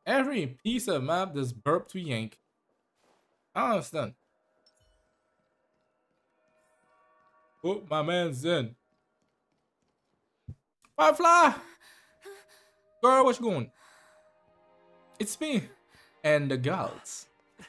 Every piece of map this burp to yank. I don't understand. Oh, my man's in. Firefly! Girl, what you going? It's me. And the girls.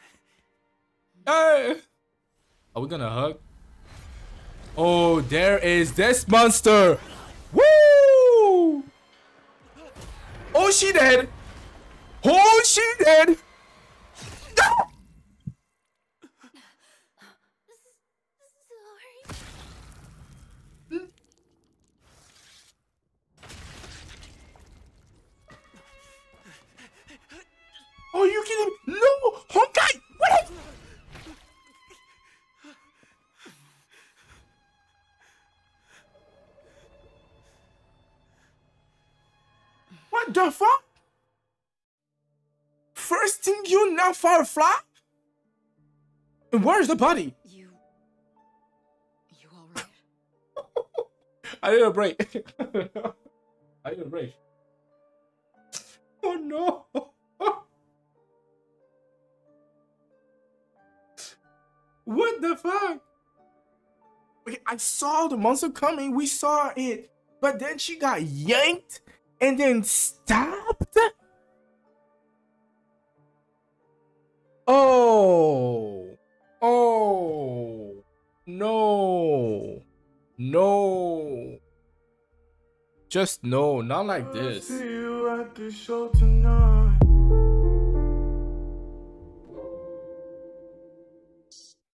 Hey! Are we gonna hug? Oh, there is this monster! Woo! Oh, she dead! Oh, she dead! Ah! Are you kidding me? No! Honkai! What? What the fuck? First thing you know, Firefly? And where's the body? You all right? I need a break. I need a break. Oh no! What the fuck? Okay, I saw the monster coming. We saw it, but then she got yanked and then stabbed. Oh, oh, no, no. Just no, not like this. See you at the show tonight.